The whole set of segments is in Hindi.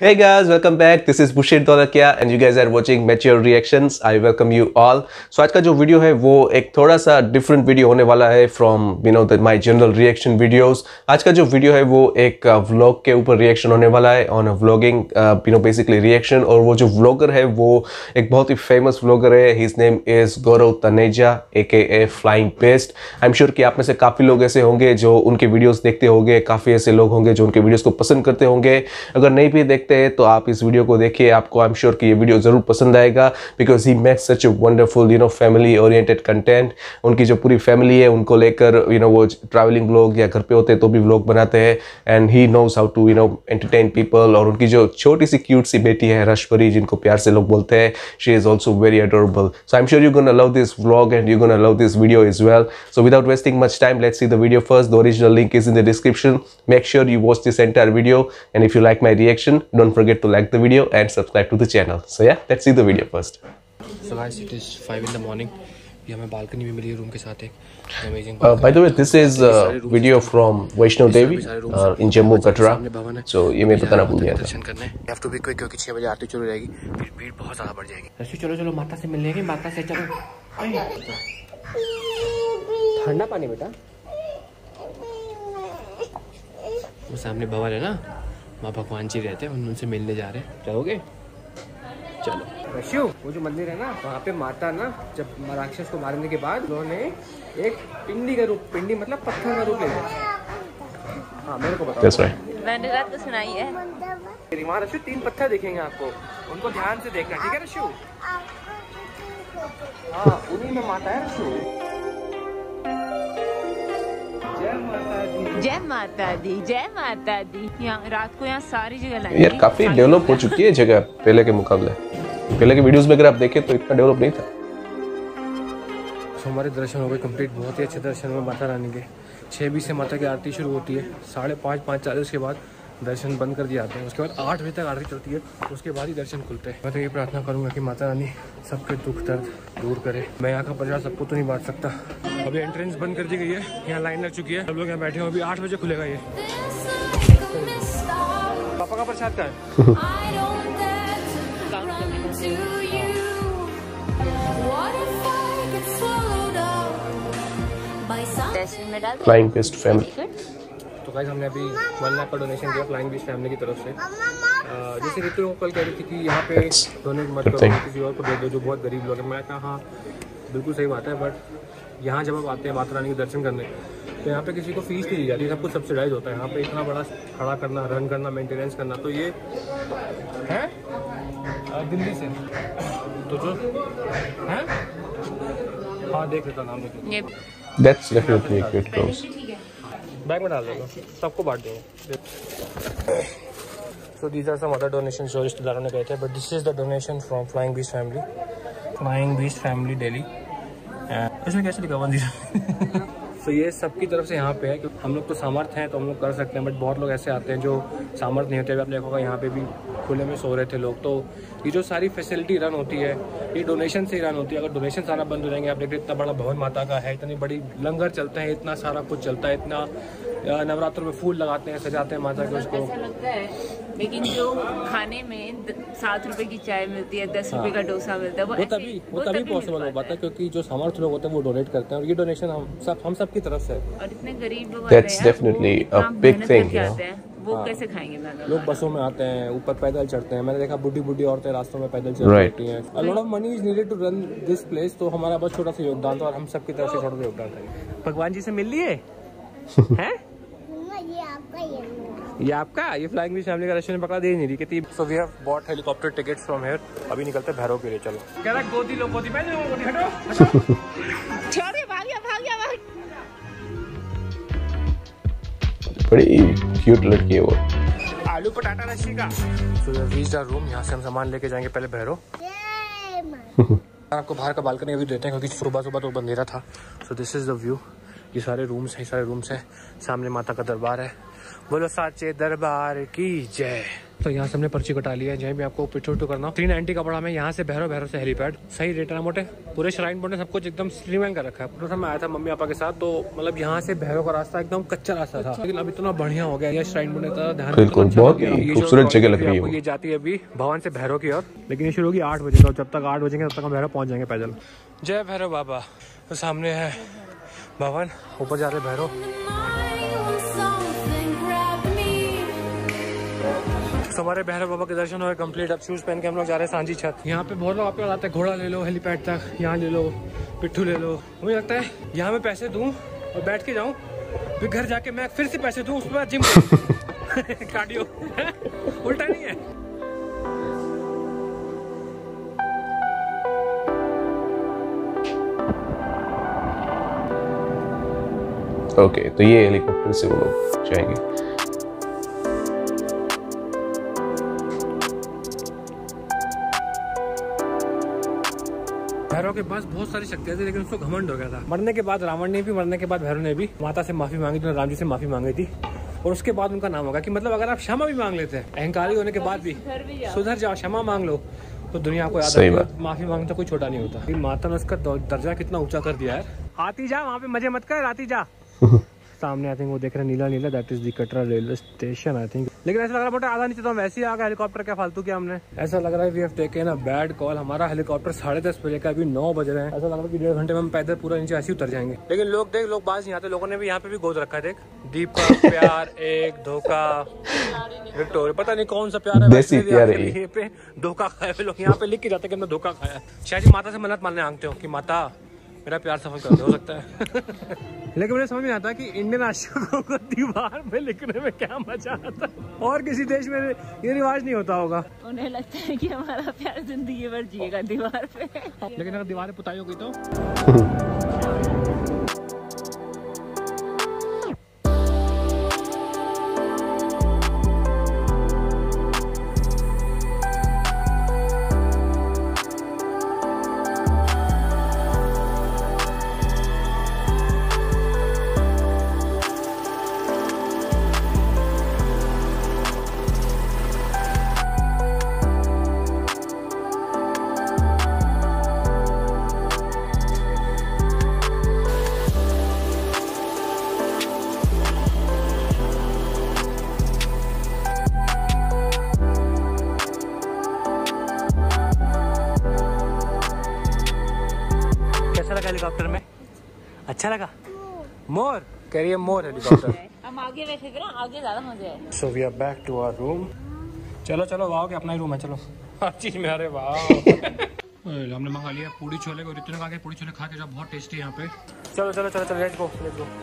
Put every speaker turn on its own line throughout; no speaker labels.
Hey guys, welcome back. This is Bushir Dolakia and you guys are watching Mature Reactions. I welcome you all. So आज का जो वीडियो है वो एक थोड़ा सा डिफरेंट वीडियो होने वाला है from my general reaction videos. आज का जो वीडियो है वो एक व्लॉग के ऊपर रिएक्शन होने वाला है on a vlogging basically reaction. और वो जो व्लॉगर है वो एक बहुत ही फेमस व्लॉगर है. His name is Gaurav Taneja aka Flying Beast. I'm sure कि आप में से काफी लोग ऐसे होंगे जो उनके वीडियोस देखते होंगे, काफी ऐसे लोग होंगे जो उनके वीडियोस को पसंद करते होंगे. अगर नहीं भी देखते तो आप इस वीडियो को देखिए, आपको आई एम श्योर कि ये वीडियो जरूर पसंद आएगा because he makes such a wonderful family oriented content. उनकी जो पूरी फैमिली है उनको लेकर वो ट्रैवलिंग व्लॉग या घर पे होते हैं तो भी व्लॉग बनाते हैं and he knows how to entertain people. और उनकी जो छोटी सी क्यूट सी बेटी है रशपरी, जिनको प्यार से लोग बोलते हैं, she is also very adorable. So I am sure you gonna love this vlog and you gonna love this video as well. So without wasting much time, let's see the video first. The original link is in the description. Make sure you watch this entire video and if you like my reaction, don't forget to like the video and subscribe to the channel. So yeah, let's see the video first.
So guys, it is 5 in the morning. ये हमें बालकनी भी मिली है रूम के साथ एक amazing.
By the way, this is a video from Vaishnav Devi in Jammu Katra. So ये मैं बताना भूल गया था.
दर्शन करने have to be quick क्योंकि 6 बजे आरती शुरू हो जाएगी, फिर भीड़ बहुत ज़्यादा बढ़ जाएगी. रश्मि चलो चलो माता से मिलने की, माता से चलो. ठंडा पानी बेटा. वो सामने भवन है ना, माँ भगवान जी रहते हैं, उनसे मिलने जा रहे हैं. चलोगे? चलो. रश्यु, वो जो मंदिर है ना वहाँ पे माता ना जब राक्षस को मारने के बाद उन्होंने एक पिंडी का रूप, पिंडी मतलब पत्थर का रूप ले लिया. हाँ मेरे को बताओ.
That's right.
मैंने रात को सुनाई है.
वहाँ रश्यु 3 पत्थर दिखेंगे आपको, उनको ध्यान से देखना, ठीक है रश्यु? हाँ उन्हीं में माता है रश्यु.
जय माता दी, जय माता दी. यहाँ रात को यहाँ सारी जगह लाइट.
यार काफी डेवलप हो चुकी है जगह पहले के मुकाबले. पहले के वीडियोस में अगर आप देखें तो इतना डेवलप नहीं था.
तो हमारे दर्शन हो गए कंप्लीट, बहुत ही अच्छे दर्शन हुए माता रानी के. 6:20 से माता की आरती शुरू होती है, 5:30 5:40 के बाद दर्शन बंद कर दिए जाते हैं. उसके बाद 8 बजे तक आरती चलती है, उसके बाद ही दर्शन खुलते हैं. मैं तो ये प्रार्थना करूंगा कि माता रानी सबके दुख दर्द दूर करे. मैं यहाँ का प्रसाद सबको तो नहीं बांट सकता. अभी एंट्रेंस बंद कर दी गई है, यहाँ लाइन लग चुकी है, सब लोग यहाँ बैठे हैं. अभी 8 बजे खुलेगा ये. पापा का प्रसाद का है.
Flying Beast family.
तो गाइस हमने अभी 1 लाख का डोनेशन दिया फ्लाइंग बीस्ट फैमिली की तरफ से. जैसे रितु कल कह रही थी कि यहाँ पे डोनेट मत करो, किसी और को दे दो जो बहुत गरीब लोग हैं. मैं कहा हाँ बिल्कुल सही बात है, बट यहाँ जब आप आते हैं माता रानी के दर्शन करने तो यहाँ पे किसी को फीस नहीं दी जाती, सब कुछ सब्सिडाइज होता है. यहाँ पे इतना बड़ा खड़ा करना, रन करना, मेंटेनेंस करना, तो ये है दिल्ली से तो जो है. हाँ देख लेता नाम देख.
That's definitely a good cause.
Bag में डाल देगा, सबको बांट देंगे. So these are some other donations जो रिश्तेदारों ने कहे थे, but this is the donation from Flying Beast family. Flying Beast family Delhi. इसमें कैसे लिखा 10? तो ये सबकी तरफ से यहाँ पे है. हम लोग तो सामर्थ्य हैं तो हम लोग कर सकते हैं, बट बहुत लोग ऐसे आते हैं जो सामर्थ्य नहीं होते. आपने देखा होगा यहाँ पे भी खुले में सो रहे थे लोग. तो ये जो सारी फैसिलिटी रन होती है ये डोनेशन से ही रन होती है. अगर डोनेशन आना बंद हो जाएंगे, आप देखिए इतना बड़ा भवन माता का है, इतनी बड़ी लंगर चलते हैं, इतना सारा कुछ चलता है, इतना नवरात्रों में फूल लगाते हैं, सजाते हैं माता के उसको.
ऐसा लगता है लेकिन जो खाने में 7 रुपए की चाय मिलती है, 10 रुपए का डोसा मिलता है, वो तभी पॉसिबल हो पाता है क्योंकि जो सामर्थ्य लोग होते हैं वो डोनेट करते हैं. और ये डोनेशन हम सब की तरफ से. और इतने गरीब लोग
That's definitely a big thing.
वो कैसे खाएंगे?
लोग बसों में आते हैं, ऊपर पैदल चढ़ते हैं. मैंने देखा बुढ़ी औरतें रास्तों में पैदल चल रही हैं. A lot of money is needed to run this place. तो हमारा बस छोटा सा योगदान था और हम सबकी तरफ से छोटा सा योगदान था. भगवान जी से मिल लिए हैं? ये आपका ये फ्लाइंग बीस्ट फैमिली का रश्मि ने पकड़ा दे नहीं रही कि. So we have bought helicopter tickets from here. अभी निकलते भैरव के लिए. चलो कह रहा गोदी लो, गोदी में गोदी हटो.
बड़ी क्यूट लड़की है वो.
आलू पटाटा रश्मि का. So we reached our room. यहाँ से हम सामान लेके जाएंगे पहले भैरव. आपको बाहर का बालकनी अभी देते हैं क्योंकि सुबह तो बंधेरा था. So this is the view. ये सारे रूम्स हैं, सारे रूम्स हैं. सामने माता का दरबार है. बोलो साचे दरबार की जय. तो यहाँ से हमने पर्ची कटा लिया है, जहाँ भी आपको पिट्ठू टू करना 390 का पड़ा हमें यहाँ से भैरव से हेलीपैड। सही रेट है मोटे, पूरे श्राइन बोर्ड ने सब कुछ एकदम स्ट्रीमलाइन कर रखा है। पूरा मैं आया था मम्मी पापा के साथ, तो मतलब यहाँ से भैरव का रास्ता एकदम कच्चा रास्ता था, लेकिन अब इतना बढ़िया हो गया। ये श्राइन बोर्ड ने ध्यान,
बिल्कुल बहुत खूबसूरत जगह लग रही है।
ये जाती है अभी भवन से भैरव की ओर, लेकिन ये शुरू होगी 8 बजे, तो जब तक 8 बजेंगे तब तक हम भैरव पहुँच जाएंगे पैदल। जय भैरव बाबा। तो सामने है भवन, ऊपर जा रहे भैरव। तो हमारे भैरव बाबा के दर्शन हुए कंप्लीट। अब शूज पहन के हम लोग जा रहे हैं सांझी छत। यहाँ पे बहुत लोग आप आते हैं, घोड़ा ले लो हेलीपैड तक, यहाँ ले लो, पिट्ठू ले लो। मुझे लगता है यहाँ मैं पैसे दूँ और बैठ के जाऊँ, फिर घर जाके मैं फिर से पैसे दूँ, उसके बाद जिम कार्डियो उल्टा नहीं है।
ओके, तो ये हेलीकॉप्टर से वो लोग जाएंगे।
भैरव के पास बहुत सारी शक्तियां थी, लेकिन उसको घमंड हो गया था। मरने के बाद रावण ने भी, मरने के बाद भैरव ने भी माता से माफी मांगी थी, राम जी से माफी मांगी थी, और उसके बाद उनका नाम होगा कि मतलब अगर आप क्षमा भी मांग लेते हैं, अहंकारी होने के बाद भी सुधर जाओ, क्षमा मांग लो, तो दुनिया को याद है। माफी मांगना तो कोई छोटा नहीं होता। माता ने उसका दर्जा कितना ऊंचा कर दिया है। आती जा, वहाँ पे मजे मत कर, आती जा। सामने आई थिंक वो देख रहे हैं नीला नीला, that is the Katra railway station I think. लेकिन ऐसा लग रहा है मोटा आधा नीचे, तो वैसे ही आ गया हेलीकॉप्टर, क्या फालतू किया हमने। ऐसा लग रहा है we have taken a bad call. हमारा हेलीकॉप्टर 10:30 बजे का, अभी 9 बज रहे हैं। ऐसा लग रहा है कि 1.5 घंटे में हम पैदल पूरा नीचे ऐसे ही उतर जाएंगे। लेकिन लोग देख, लोग बाज नहीं आते, लोगों ने भी यहाँ पे भी गोद रखा है। देख, दीपक, प्यार, एक धोखा, विक्टोरिया, पता नहीं कौन सा प्यार है पे धोखा खाया। लोग यहाँ पे लिख के जाते कि हमने धोखा खाया। शायद माता से मन्नत मानने आंगते हो कि माता मेरा प्यार सफल कर दे, हो सकता है। लेकिन मुझे समझ में आता कि इंडियन आशिकों को दीवार पे लिखने में क्या मजा आता है, और किसी देश में ये रिवाज नहीं होता होगा।
उन्हें लगता है कि हमारा प्यार जिंदगी भर जिएगा दीवार पे।
लेकिन अगर दीवारें पुताई हो गई तो हेलीकॉप्टर में अच्छा लगा। मोर कह रही है, मोर हेलीकॉप्टर।
हम आगे बैठे थे ना, आगे ज्यादा मजे आए।
So we are back to our room. चलो चलो, वाह के अपना ही रूम है, चलो हर चीज में। अरे वाह। हमने मंगा लिया पूड़ी छोले को, रितु ने कहा पूड़ी छोले खा के, जो बहुत टेस्टी है यहाँ पे। चलो चलो चलो चलो, लेट्स गो लेट्स गो।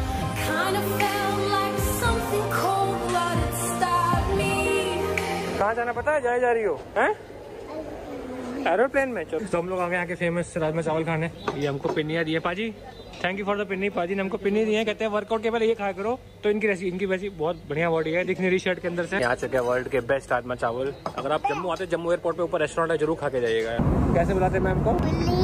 कहाँ जाना पता है? जा रही हो हैं? एरोप्लेन में। चलो, तो हम लोग आ गए यहाँ के फेमस राजमा चावल खाने। ये हमको पिन्नियाँ दी है पाजी, thank you for the pinni. पाजी ने हमको पिन्नी दी है, कहते हैं वर्कआउट के पहले ये खाया करो। तो इनकी वैसी बहुत बढ़िया बॉडी है, दिखनी रही शर्ट के अंदर से। यहाँ चुके वर्ल्ड के बेस्ट राजमा चावल। अगर आप जम्मू आते, जम्मू एयरपोर्ट पे ऊपर रेस्टोरेंट है, जरूर खा के जाइएगा। कैसे बुलाते मैम को?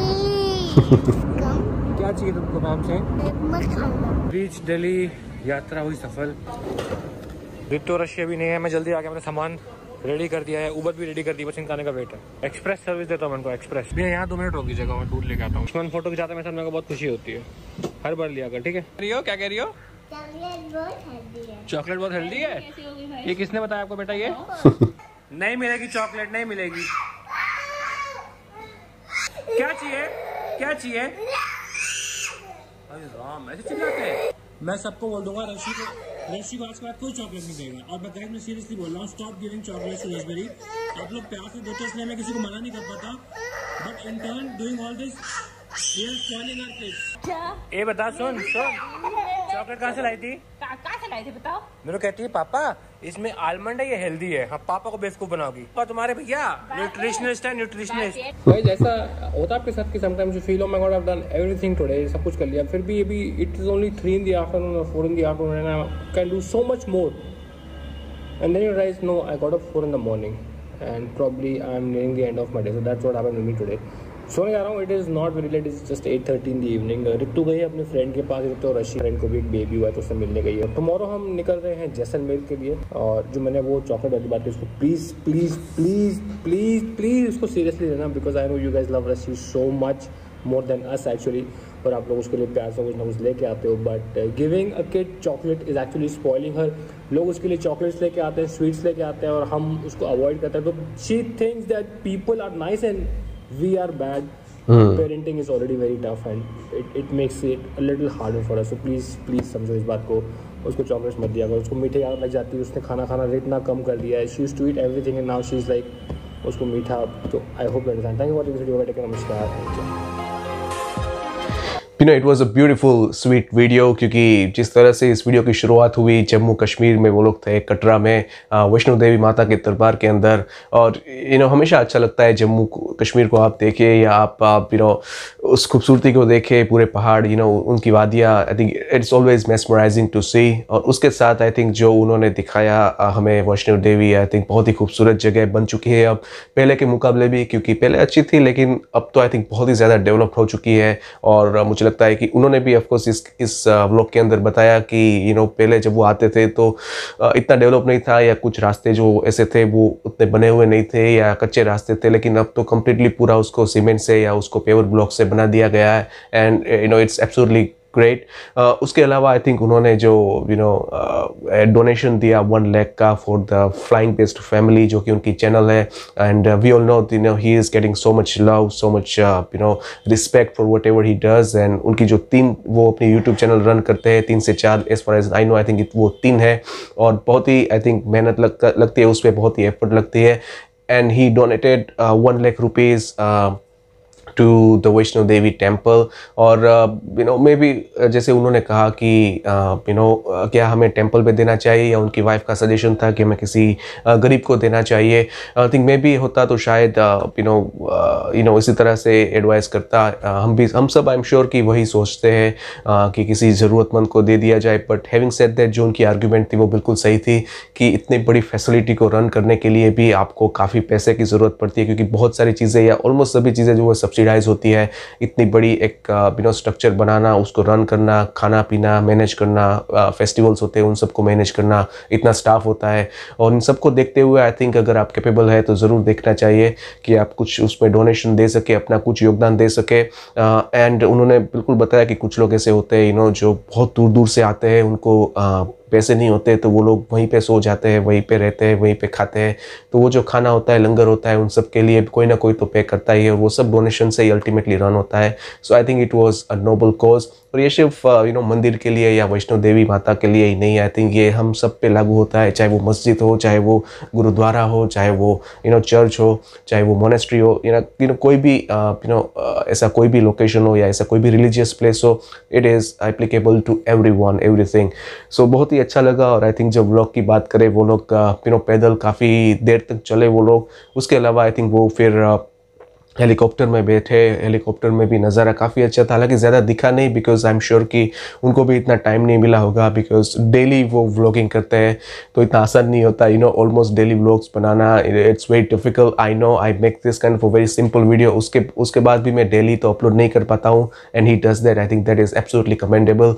क्या चाहिए तुमको मैम से? रीच दिल्ली, यात्रा हुई सफल। रितु रशिया भी नहीं है, मैं जल्दी आ गया, मैंने सामान रेडी कर दिया है, उबर भी रेडी कर दी, बस इनका आने का वेट है। एक्सप्रेस सर्विस देता हूँ मैं इनको, एक्सप्रेस भी यहाँ 2 मिनट होगी जगह, मैं दूध लेके आता हूँ। उसमें फोटो खिंचाता मेरे साथ, मेरे को बहुत खुशी होती है, हर बार लिया कर। ठीक है, क्या कह रही हो? चॉकलेट बहुत हेल्दी है। ये किसने बताया आपको बेटा? ये नहीं मिलेगी चॉकलेट, नहीं मिलेगी। क्या चाहिए? क्या चाहिए? अरे राम, ऐसे चिल्लाते हैं। मैं सबको बोल दूंगा ऋषि को आज के बाद कोई चॉकलेट नहीं देगा। और मैं सीरियसली बोल रहा हूँ, stop giving chocolate to raspberry. आप लोग प्यार से देते इसलिए मैं किसी को मना नहीं कर पाता, but in turn doing all this we are spoiling our kids. ए बता, सुन चॉकलेट कहाँ से लाई थी?
कहाँ से लाई थी बताओ?
मेरे को कहती है पापा इसमें आलमंड है, ये हेल्दी है। हाँ, पापा को बेवकूफ बनाओगी। और तुम्हारे भैया न्यूट्रिशनिस्ट है, न्यूट्रिशनिस्ट। भाई जैसा होता है आपके साथ कि sometimes you feel, oh my god, I have done everything today, सब कुछ कर लिया, फिर भी अभी it is only 3 in the afternoon or 4 in the afternoon and I can do so much more, and then you realize no, I got up 4 in the morning and probably I am nearing the end of my day, so that's what happened with me today. सोने जा रहा हूँ. It is not very late, is just 8:30 in the evening. Ritu गई है अपने फ्रेंड के पास, तो रशी फ्रेंड को भी एक बेबी हुआ है तो उससे मिलने गई है. टुमारो हम निकल रहे हैं जैसलमेर के लिए. और जो मैंने वो चॉकलेट वाली बात की उसको please please please please please उसको सीरियसली लेना, because I know you guys love Rashi so much, more than us actually. और आप लोग उसके लिए प्यार से कुछ ना कुछ लेके आते हो, but giving a kid chocolate is actually spoiling her. लोग उसके लिए चॉकलेट्स लेके आते हैं, स्वीट्स लेके आते हैं और हम उसको अवॉइड करते हैं. तो she thinks that people are nice and we are bad. Parenting is already very tough and it makes it a little harder for us. So please समझो इस बात को. उसको चॉकलेट्स मत दिया करो, उसको मीठे याद लग जाती है. उसने खाना इतना कम कर दिया है. She used to eat everything and now she is like उसको मीठा. तो I hope you understand. Thank you for this video. Take care. नमस्कार.
You know, it was a beautiful, sweet video क्योंकि जिस तरह से इस वीडियो की शुरुआत हुई जम्मू कश्मीर में, वो लोग थे कटरा में वैष्णो देवी माता के दरबार के अंदर. और हमेशा अच्छा लगता है जम्मू कश्मीर को आप देखिए या आप उस खूबसूरती को देखें, पूरे पहाड़, उनकी वादियाँ. I think it's always mesmerising to see. और उसके साथ आई थिंक जो उन्होंने दिखाया हमें वैष्णो देवी, आई थिंक बहुत ही खूबसूरत जगह बन चुकी है अब पहले के मुकाबले भी, क्योंकि पहले अच्छी थी लेकिन अब तो आई थिंक बहुत ही ज़्यादा डेवलप हो चुकी है. और मुझे लगता है कि उन्होंने भी ऑफ कोर्स इस व्लॉग के अंदर बताया कि पहले जब वो आते थे तो इतना डेवलप नहीं था, या कुछ रास्ते जो ऐसे थे वो उतने बने हुए नहीं थे या कच्चे रास्ते थे, लेकिन अब तो कम्प्लीटली पूरा उसको सीमेंट से या उसको पेवर ब्लॉक से बना दिया गया है. And it's absolutely great. उसके अलावा आई थिंक उन्होंने जो डोनेशन दिया 1 लाख का for the Flying Beast family, जो कि उनकी चैनल है. And we all know he is getting so much love, so much respect for whatever he does. एंड उनकी जो वो अपनी यूट्यूब चैनल रन करते हैं 3 से 4 as far as I know. I think वो 3 है और बहुत ही आई थिंक मेहनत लगती है उस पर, बहुत ही एफर्ट लगती है. And he donated 1 lakh rupees to the Vaishno Devi temple. और मे बी जैसे उन्होंने कहा कि क्या हमें टेम्पल पे देना चाहिए, या उनकी वाइफ का सजेशन था कि हमें किसी गरीब को देना चाहिए. आई थिंक मे बी होता तो शायद इसी तरह से एडवाइस करता. हम सब आई एम श्योर कि वही सोचते हैं कि किसी ज़रूरतमंद को दे दिया जाए. बट हैविंग सेड दैट, जो उनकी आर्ग्यूमेंट थी वो बिल्कुल सही थी कि इतनी बड़ी फैसिलिटी को रन करने के लिए भी आपको काफ़ी पैसे की ज़रूरत पड़ती है, क्योंकि बहुत सारी चीज़ें या ऑलमोस्ट सभी चीज़ें जो वो सब्सिडाइज होती है. इतनी बड़ी एक स्ट्रक्चर बनाना, उसको रन करना, खाना पीना मैनेज करना, फेस्टिवल्स होते हैं उन सबको मैनेज करना, इतना स्टाफ होता है. और इन सबको देखते हुए आई थिंक अगर आप कैपेबल है तो ज़रूर देखना चाहिए कि आप कुछ उसमें डोनेशन दे सके, अपना कुछ योगदान दे सके. एंड उन्होंने बिल्कुल बताया कि कुछ लोग ऐसे होते हैं जो बहुत दूर दूर से आते हैं, उनको पैसे नहीं होते तो वो लोग वहीं पे सो जाते हैं, वहीं पे रहते हैं, वहीं पे खाते हैं. तो वो जो खाना होता है, लंगर होता है, उन सब के लिए कोई ना कोई तो पे करता ही है, और वो सब डोनेशन से ही अल्टीमेटली रन होता है. So I think it was a noble cause. और ये सिर्फ मंदिर के लिए या वैष्णो देवी माता के लिए ही नहीं. आई थिंक ये हम सब पे लागू होता है, चाहे वो मस्जिद हो, चाहे वो गुरुद्वारा हो, चाहे वो चर्च हो, चाहे वो मोनेस्ट्री हो, कोई भी ऐसा कोई भी लोकेशन हो या ऐसा कोई भी रिलीजियस प्लेस हो. It is applicable to everyone, everything. So बहुत ही अच्छा लगा. और आई थिंक जब व्लॉग की बात करें, वो लोग पैदल काफ़ी देर तक चले वो लोग. उसके अलावा आई थिंक वो फिर हेलीकॉप्टर में बैठे. हेलीकॉप्टर में भी नज़ारा काफ़ी अच्छा था, हालांकि ज़्यादा दिखा नहीं, बिकॉज आई एम श्योर कि उनको भी इतना टाइम नहीं मिला होगा, बिकॉज डेली वो व्लॉगिंग करते हैं तो इतना आसान नहीं होता. ऑलमोस्ट डेली व्लॉग्स बनाना, it's very difficult. I know I make this kind of very simple video. उसके बाद भी मैं डेली तो अपलोड नहीं कर पाता हूँ. And he does that. I think that is absolutely commendable.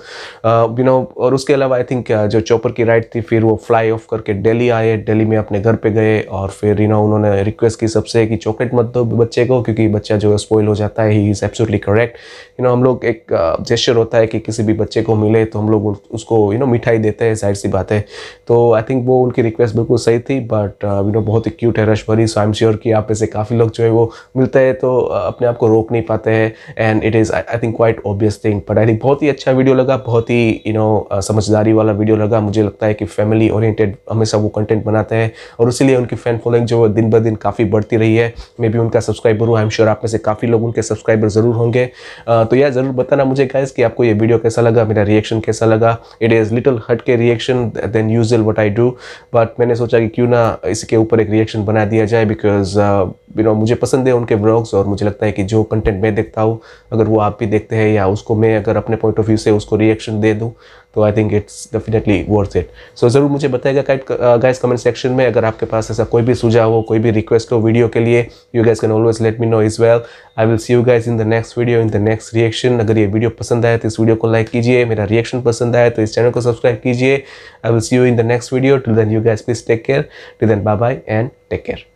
और उसके अलावा आई थिंक जो चॉपर की राइड थी, फिर वो फ्लाई ऑफ करके दिल्ली आए. दिल्ली में अपने घर पे गए और फिर उन्होंने रिक्वेस्ट की सबसे कि चॉकलेट मत दो बच्चे को, क्योंकि बच्चा जो है स्पॉइल हो जाता है. He is absolutely correct. हम लोग एक जेस्चर होता है कि किसी भी बच्चे को मिले तो हम लोग उसको मिठाई देते हैं, जाहिर सी बात है. तो आई थिंक वो उनकी रिक्वेस्ट बिल्कुल सही थी. बट बहुत ही क्यूट है, रश भरी. सो आई एम श्योर कि आप ऐसे काफ़ी लोग जो है वो मिलते हैं तो अपने आप को रोक नहीं पाते हैं. And it is I think quite obvious thing. But I think बहुत ही अच्छा वीडियो लगा, बहुत ही समझदारी वाला वीडियो लगा. मुझे लगता है कि फैमिली ओरिएंटेड हमेशा वो कंटेंट बनाते हैं और इसीलिए उनकी फैन फॉलोइंग जो दिन ब दिन काफ़ी बढ़ती रही है. मैं भी उनका सब्सक्राइबर हूँ. आई एम श्योर आप में से काफ़ी लोग उनके सब्सक्राइबर ज़रूर होंगे. तो यार ज़रूर बताना मुझे गाइस कि आपको ये वीडियो कैसा लगा, मेरा रिएक्शन कैसा लगा. इट इज़ लिटिल हट के reaction than usual what I do, but मैंने सोचा कि क्यों ना इसके ऊपर एक रिएक्शन बना दिया जाए, बिकॉज मुझे पसंद है उनके व्लॉग्स. और मुझे लगता है कि जो कंटेंट मैं देखता हूँ, अगर वो आप भी देखते हैं या उसको मैं अगर अपने पॉइंट ऑफ व्यू से उसको रिएक्शन दे दूँ तो I think it's definitely worth it. So ज़रूर मुझे बताइएगा गाइस कमेंट सेक्शन में, अगर आपके पास ऐसा कोई भी सुझाव हो, कोई भी रिक्वेस्ट हो वीडियो के लिए, you guys can always let me know is well. I will see you guys in the next video, in the next reaction. अगर ये वीडियो पसंद आया तो इस वीडियो को लाइक कीजिए, मेरा रिएक्शन पसंद आया तो इस चैनल को सब्सक्राइब कीजिए। I will see you in the next video. Till then you guys please take care. Till then bye bye and take care.